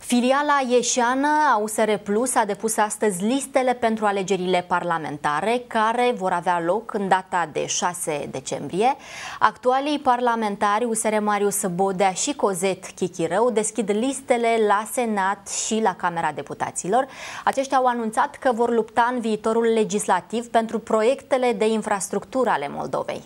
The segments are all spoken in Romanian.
Filiala ieșeană a USR Plus a depus astăzi listele pentru alegerile parlamentare care vor avea loc în data de 6 decembrie. Actualii parlamentari USR Marius Bodea și Cozet Chichirău deschid listele la Senat și la Camera Deputaților. Aceștia au anunțat că vor lupta în viitorul legislativ pentru proiectele de infrastructură ale Moldovei.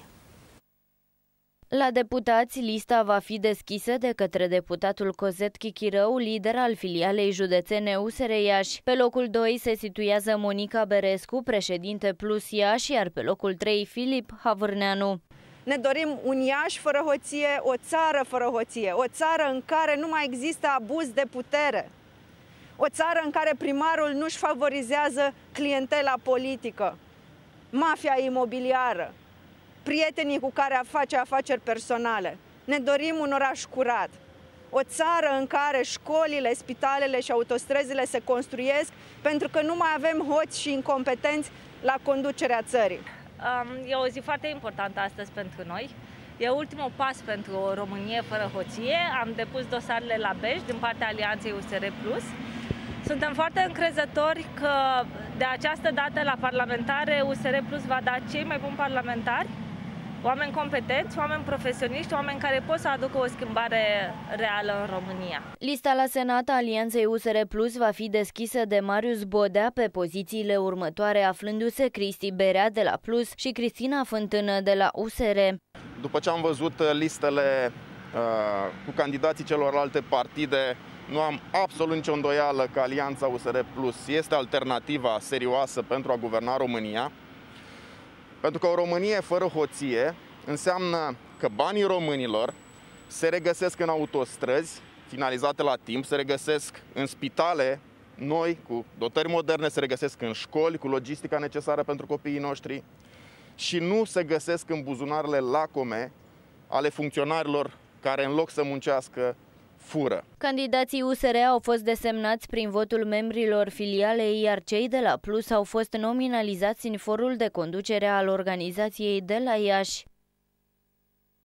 La deputați, lista va fi deschisă de către deputatul Cozet Chichirău, lider al filialei județene USR Iași. Pe locul 2 se situează Monica Berescu, președinte Plus Iași, iar pe locul 3 Filip Havârneanu. Ne dorim un Iași fără hoție, o țară fără hoție, o țară în care nu mai există abuz de putere, o țară în care primarul nu-și favorizează clientela politică, mafia imobiliară, prietenii cu care face afaceri personale. Ne dorim un oraș curat, o țară în care școlile, spitalele și autostrăzile se construiesc pentru că nu mai avem hoți și incompetenți la conducerea țării. E o zi foarte importantă astăzi pentru noi. E ultimul pas pentru o Românie fără hoție. Am depus dosarele la Bej din partea Alianței USR Plus. Suntem foarte încrezători că de această dată la parlamentare USR Plus va da cei mai buni parlamentari, oameni competenți, oameni profesioniști, oameni care pot să aducă o schimbare reală în România. Lista la Senat a Alianței USR Plus va fi deschisă de Marius Bodea, pe pozițiile următoare aflându-se Cristi Berea de la Plus și Cristina Fântână de la USR. După ce am văzut listele cu candidații celorlalte partide, nu am absolut nicio îndoială că Alianța USR Plus este alternativa serioasă pentru a guverna România. Pentru că o Românie fără hoție înseamnă că banii românilor se regăsesc în autostrăzi finalizate la timp, se regăsesc în spitale noi, cu dotări moderne, se regăsesc în școli, cu logistica necesară pentru copiii noștri și nu se găsesc în buzunarele lacome ale funcționarilor care, în loc să muncească, fură. Candidații USR au fost desemnați prin votul membrilor filialei, iar cei de la Plus au fost nominalizați în forul de conducere al organizației de la Iași.